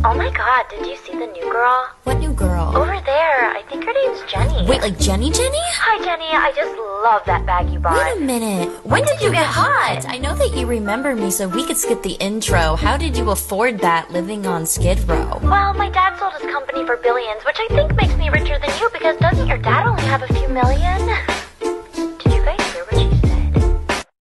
Oh my god, did you see the new girl? What new girl? Over there, I think her name's Jenny. Wait, like Jenny? Hi Jenny, I just love that bag you bought. Wait a minute. When did you get hot? I know that you remember me, so we could skip the intro. How did you afford that living on Skid Row? Well, my dad sold his company for billions, which I think makes me richer than you because doesn't your dad only have a few million?